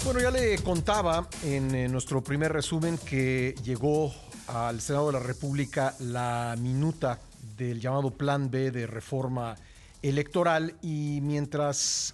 Bueno, ya le contaba en nuestro primer resumen que llegó al Senado de la República la minuta del llamado Plan B de reforma electoral y mientras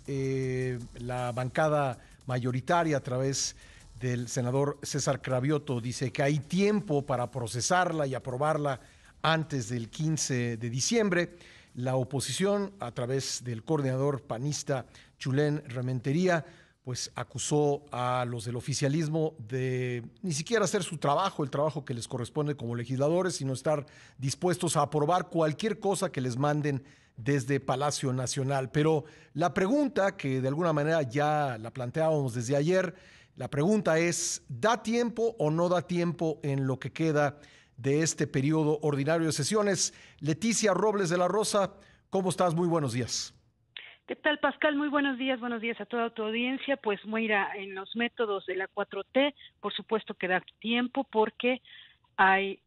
la bancada mayoritaria a través del senador César Cravioto dice que hay tiempo para procesarla y aprobarla antes del 15 de diciembre, la oposición a través del coordinador panista Chulén Rementería pues acusó a los del oficialismo de ni siquiera hacer su trabajo, el trabajo que les corresponde como legisladores, sino estar dispuestos a aprobar cualquier cosa que les manden desde Palacio Nacional. Pero la pregunta, que de alguna manera ya la planteábamos desde ayer, la pregunta es, ¿da tiempo o no da tiempo en lo que queda de este periodo ordinario de sesiones? Leticia Robles de la Rosa, ¿cómo estás? Muy buenos días. ¿Qué tal, Pascal? Muy buenos días a toda tu audiencia. Pues mira, en los métodos de la 4T, por supuesto que da tiempo porque hay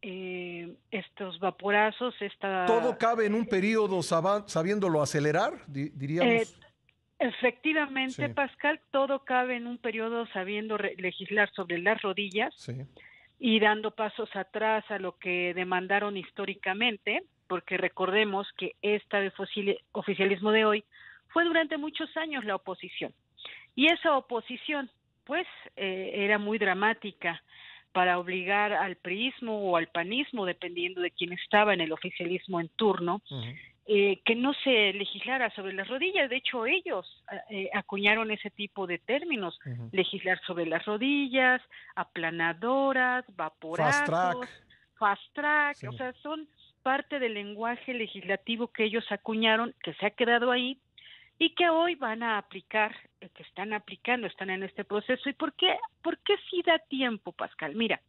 estos vaporazos, ¿Todo cabe en un periodo sabiéndolo acelerar, eh, diríamos? efectivamente, Sí, Pascal, todo cabe en un periodo sabiendo legislar sobre las rodillas sí. y dando pasos atrás a lo que demandaron históricamente, porque recordemos que este oficialismo de hoy fue durante muchos años la oposición. Y esa oposición, pues, era muy dramática para obligar al priismo o al panismo, dependiendo de quién estaba en el oficialismo en turno, Uh-huh. que no se legislara sobre las rodillas. De hecho, ellos acuñaron ese tipo de términos, Uh-huh. legislar sobre las rodillas, aplanadoras, Fast track. vaporazos, fast track, Sí. o sea, son parte del lenguaje legislativo que ellos acuñaron, que se ha quedado ahí, y que hoy van a aplicar, que están aplicando, están en este proceso. ¿Y por qué sí da tiempo, Pascal? Mira,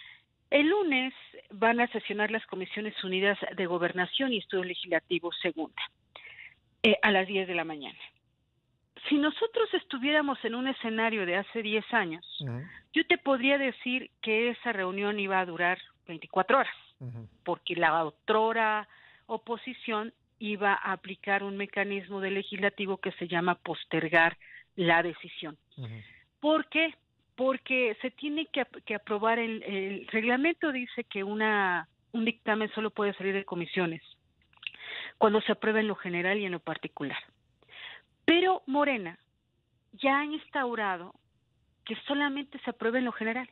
el lunes van a sesionar las Comisiones Unidas de Gobernación y Estudios Legislativos segunda, a las 10 de la mañana. Si nosotros estuviéramos en un escenario de hace 10 años, Uh-huh. yo te podría decir que esa reunión iba a durar 24 horas, Uh-huh. porque la otrora oposición iba a aplicar un mecanismo del legislativo que se llama postergar la decisión. Uh-huh. ¿Por qué? Porque se tiene que aprobar, el reglamento dice que un dictamen solo puede salir de comisiones cuando se aprueba en lo general y en lo particular. Pero Morena ya ha instaurado que solamente se apruebe en lo general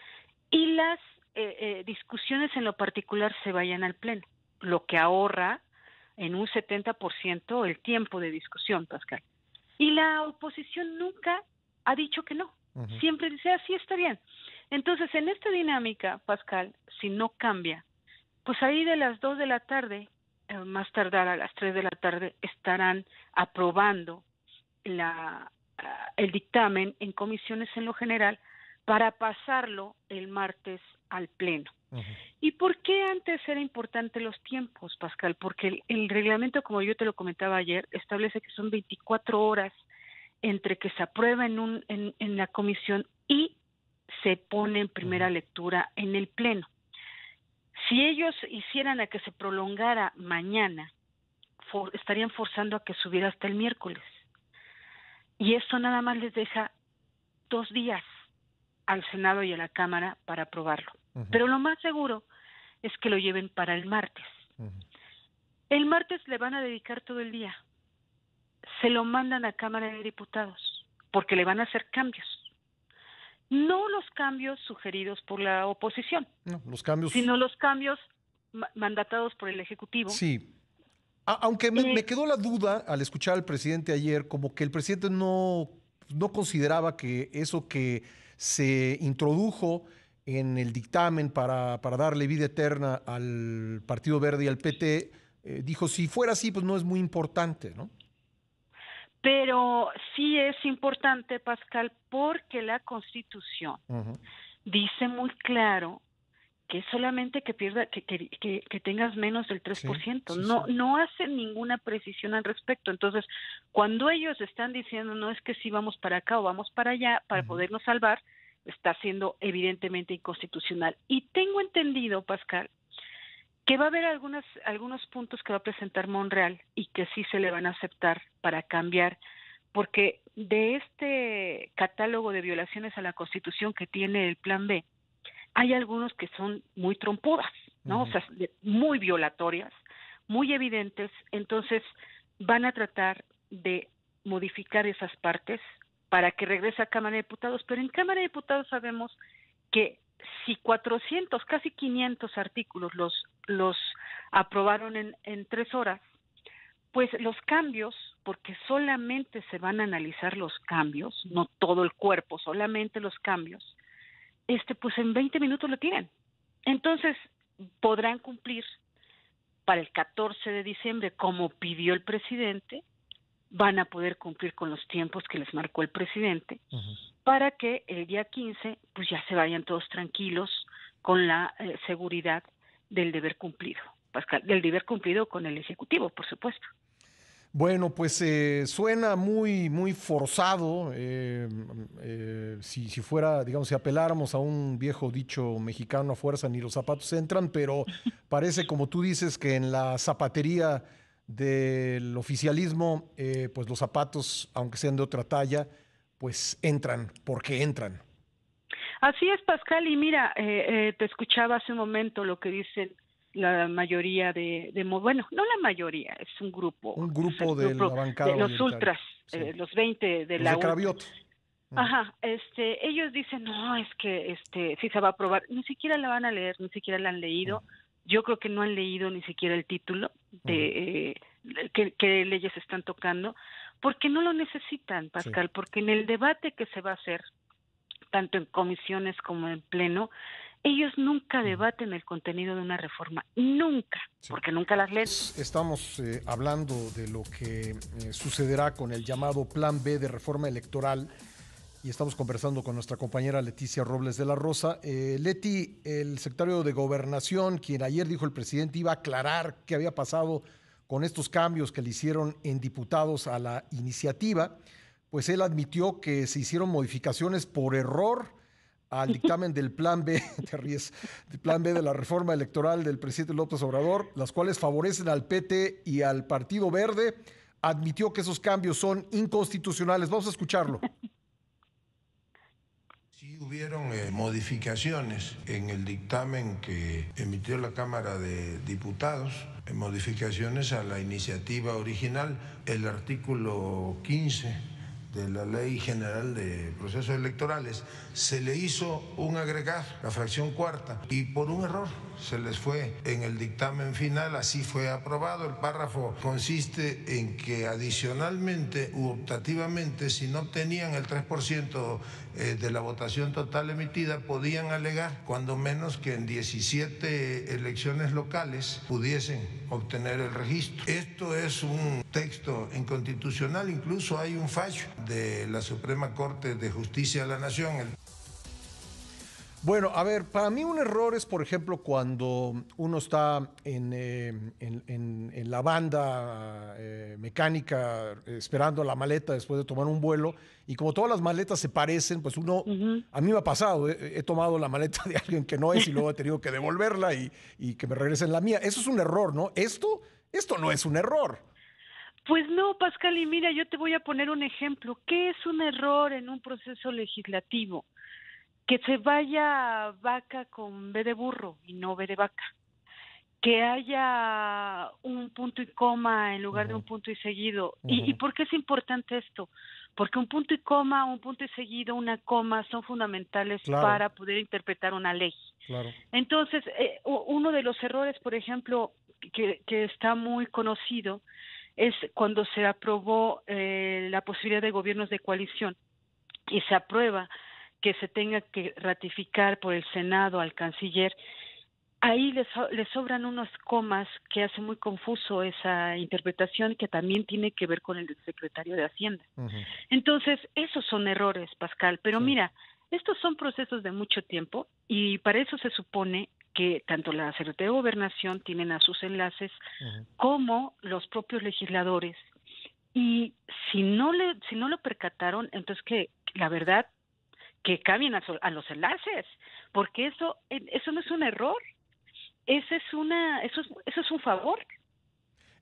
y las discusiones en lo particular se vayan al pleno, lo que ahorra en un 70% el tiempo de discusión, Pascal. Y la oposición nunca ha dicho que no. Uh-huh. Siempre dice, así está bien. Entonces, en esta dinámica, Pascal, si no cambia, pues ahí de las 2 de la tarde, más tardar a las 3 de la tarde, estarán aprobando el dictamen en comisiones en lo general para pasarlo el martes al pleno. Uh-huh. ¿Y por qué antes era importante los tiempos, Pascal? Porque el reglamento, como yo te lo comentaba ayer, establece que son 24 horas entre que se aprueba en la comisión y se pone en primera Uh-huh. lectura en el pleno. Si ellos hicieran a que se prolongara mañana, estarían forzando a que subiera hasta el miércoles. Y esto nada más les deja 2 días al Senado y a la Cámara para aprobarlo. Uh-huh. Pero lo más seguro es que lo lleven para el martes. Uh-huh. El martes le van a dedicar todo el día. Se lo mandan a Cámara de Diputados porque le van a hacer cambios. No los cambios sugeridos por la oposición, No, los cambios. sino los cambios mandatados por el Ejecutivo. Sí. Aunque me quedó la duda al escuchar al presidente ayer, como que el presidente no consideraba que eso que se introdujo en el dictamen para darle vida eterna al Partido Verde y al PT, dijo, si fuera así, pues no es muy importante, ¿no? Pero sí es importante, Pascal, porque la Constitución Uh-huh. dice muy claro que solamente que tengas menos del Sí, 3%. sí, sí. No hacen ninguna precisión al respecto. Entonces, cuando ellos están diciendo no es que si vamos para acá o vamos para allá para Uh-huh. podernos salvar, está siendo evidentemente inconstitucional. Y tengo entendido, Pascal, que va a haber algunos puntos que va a presentar Monreal y que sí se le van a aceptar para cambiar, porque de este catálogo de violaciones a la Constitución que tiene el Plan B, hay algunos que son muy trompudas, ¿no? O sea, muy violatorias, muy evidentes. Entonces van a tratar de modificar esas partes para que regrese a Cámara de Diputados, pero en Cámara de Diputados sabemos que si 400, casi 500 artículos los aprobaron en 3 horas, pues los cambios, porque solamente se van a analizar los cambios, no todo el cuerpo, solamente los cambios, pues en 20 minutos lo tienen. Entonces podrán cumplir para el 14 de diciembre, como pidió el presidente, van a poder cumplir con los tiempos que les marcó el presidente, para que el día 15 pues ya se vayan todos tranquilos con la seguridad del deber cumplido, Pascal, del deber cumplido con el Ejecutivo, por supuesto. Bueno, pues suena muy, muy forzado. Si fuera, digamos, si apeláramos a un viejo dicho mexicano, a fuerza ni los zapatos entran, pero parece, como tú dices, que en la zapatería del oficialismo, pues los zapatos, aunque sean de otra talla, pues entran, porque entran. Así es, Pascal, y mira, te escuchaba hace un momento lo que dicen la mayoría bueno, no la mayoría, es un grupo, Un grupo de la bancada los mayoritaria. ultras, Sí. los 20 de Los la de ultra. Carabiot. Ajá, ellos dicen, no, es que sí se va a aprobar, ni siquiera la van a leer, ni siquiera la han leído. Yo creo que no han leído ni siquiera el título de qué leyes están tocando, porque no lo necesitan, Pascal, Sí. porque en el debate que se va a hacer, tanto en comisiones como en pleno, ellos nunca debaten el contenido de una reforma, nunca, Sí. porque nunca las leen. Estamos hablando de lo que sucederá con el llamado Plan B de reforma electoral y estamos conversando con nuestra compañera Leticia Robles de la Rosa. Leti, el secretario de Gobernación, quien ayer dijo el presidente iba a aclarar qué había pasado con estos cambios que le hicieron en diputados a la iniciativa, pues él admitió que se hicieron modificaciones por error al dictamen del Plan B, te ríes, del Plan B de la reforma electoral del presidente López Obrador, las cuales favorecen al PT y al Partido Verde. Admitió que esos cambios son inconstitucionales. Vamos a escucharlo. Sí hubieron modificaciones en el dictamen que emitió la Cámara de Diputados, modificaciones a la iniciativa original. El artículo 15 de la Ley General de Procesos Electorales se le hizo un agregado, la fracción cuarta, y por un error se les fue en el dictamen final, así fue aprobado. El párrafo consiste en que adicionalmente u optativamente, si no obtenían el 3% de la votación total emitida, podían alegar cuando menos que en 17 elecciones locales pudiesen obtener el registro. Esto es un texto inconstitucional, incluso hay un fallo de la Suprema Corte de Justicia de la Nación. Bueno, a ver, para mí un error es, por ejemplo, cuando uno está en la banda mecánica esperando la maleta después de tomar un vuelo y como todas las maletas se parecen, pues uno, a mí me ha pasado, he tomado la maleta de alguien que no es y luego he tenido que devolverla y que me regresen la mía. Eso es un error, ¿no? Esto no es un error. Pues no, Pascal, y mira, yo te voy a poner un ejemplo. ¿Qué es un error en un proceso legislativo? Que se vaya vaca con B de burro y no B de vaca. Que haya un punto y coma en lugar de un punto y seguido. ¿Y por qué es importante esto? Porque un punto y coma, un punto y seguido, una coma son fundamentales para poder interpretar una ley. Claro. Entonces, uno de los errores, por ejemplo, que está muy conocido, es cuando se aprobó la posibilidad de gobiernos de coalición y se aprueba que se tenga que ratificar por el Senado al canciller. Ahí le sobran unos comas que hace muy confuso esa interpretación, que también tiene que ver con el secretario de Hacienda. Entonces, esos son errores, Pascal. Pero mira, estos son procesos de mucho tiempo y para eso se supone que tanto la Secretaría de Gobernación tienen a sus enlaces como los propios legisladores. Y si no lo percataron, entonces que la verdad que cambien a los enlaces, porque eso no es un error, eso es un favor.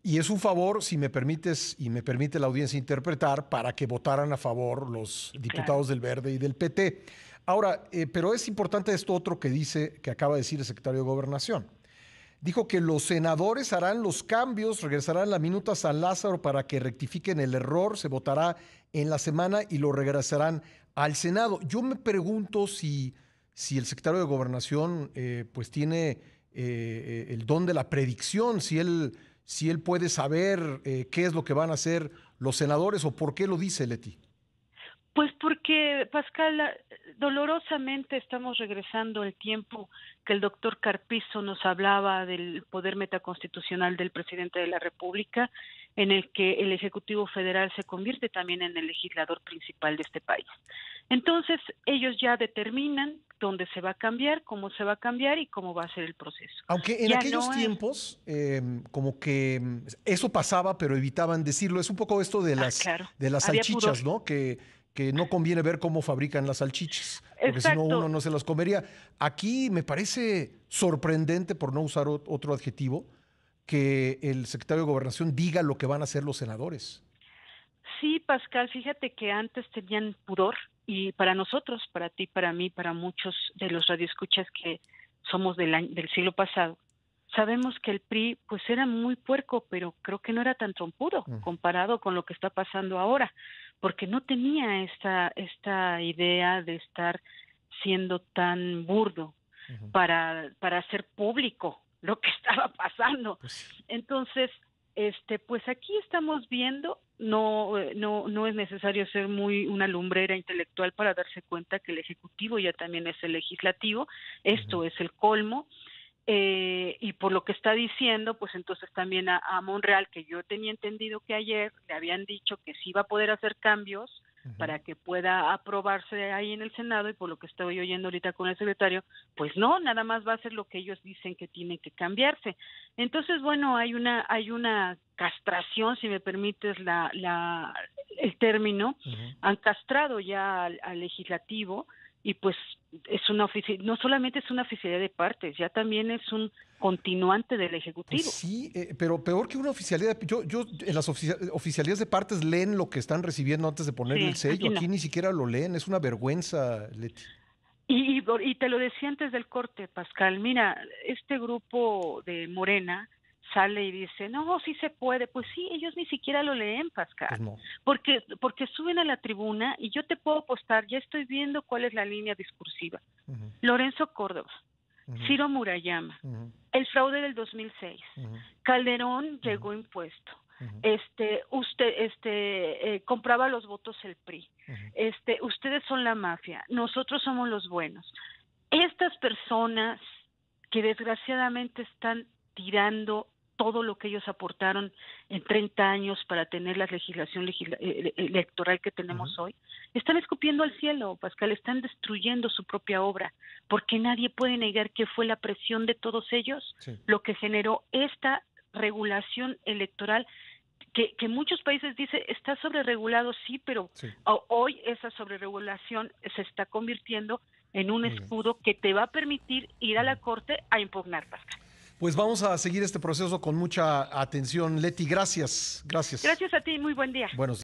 Y es un favor, si me permites y me permite la audiencia interpretar, para que votaran a favor los diputados del Verde y del PT. Ahora, pero es importante esto otro que dice, que acaba de decir el secretario de Gobernación. Dijo que los senadores harán los cambios, regresarán la minuta a San Lázaro para que rectifiquen el error, se votará en la semana y lo regresarán al Senado. Yo me pregunto si el secretario de Gobernación pues tiene el don de la predicción, si él puede saber qué es lo que van a hacer los senadores o por qué lo dice, Leti. Pues porque, Pascal, dolorosamente estamos regresando al tiempo que el doctor Carpizo nos hablaba del poder metaconstitucional del presidente de la República, en el que el Ejecutivo Federal se convierte también en el legislador principal de este país. Entonces, ellos ya determinan dónde se va a cambiar, cómo se va a cambiar y cómo va a ser el proceso. Aunque en aquellos tiempos, como que eso pasaba, pero evitaban decirlo. Es un poco esto de las salchichas, ¿no? Que no conviene ver cómo fabrican las salchichas, porque si no uno no se las comería. Aquí me parece sorprendente, por no usar otro adjetivo, que el secretario de Gobernación diga lo que van a hacer los senadores. Sí, Pascal, fíjate que antes tenían pudor, y para nosotros, para ti, para mí, para muchos de los radioescuchas que somos del siglo pasado, sabemos que el PRI pues era muy puerco, pero creo que no era tan trompudo comparado con lo que está pasando ahora, porque no tenía esta idea de estar siendo tan burdo para hacer público lo que estaba pasando. Entonces, pues aquí estamos viendo, no es necesario ser una lumbrera intelectual para darse cuenta que el Ejecutivo ya también es el Legislativo. Esto es el colmo. Y por lo que está diciendo, pues entonces también a Monreal, que yo tenía entendido que ayer le habían dicho que sí iba a poder hacer cambios para que pueda aprobarse ahí en el Senado, y por lo que estoy oyendo ahorita con el secretario, pues no, nada más va a ser lo que ellos dicen que tiene que cambiarse. Entonces, bueno, hay una castración, si me permites el término. Han castrado ya al legislativo, y pues no solamente es una oficialidad de partes, ya también es un continuante del Ejecutivo. Pues sí, pero peor que una oficialidad. Yo en las oficialidades de partes leen lo que están recibiendo antes de poner el sello. Aquí ni siquiera lo leen, es una vergüenza, Leti. Y te lo decía antes del corte, Pascal. Mira, este grupo de Morena sale y dice, no, sí se puede. Pues sí, ellos ni siquiera lo leen, Pascal. Pues no. Porque suben a la tribuna, y yo te puedo apostar, ya estoy viendo cuál es la línea discursiva. Lorenzo Córdoba, Ciro Murayama, el fraude del 2006, Calderón llegó impuesto, compraba los votos el PRI, ustedes son la mafia, nosotros somos los buenos. Estas personas que desgraciadamente están tirando todo lo que ellos aportaron en 30 años para tener la legislación electoral que tenemos hoy, están escupiendo al cielo, Pascal, están destruyendo su propia obra, porque nadie puede negar que fue la presión de todos ellos lo que generó esta regulación electoral que muchos países dicen está sobreregulado, sí, pero hoy esa sobreregulación se está convirtiendo en un escudo que te va a permitir ir a la Corte a impugnar, Pascal. Pues vamos a seguir este proceso con mucha atención. Leti, gracias. Gracias a ti, muy buen día. Buenos días.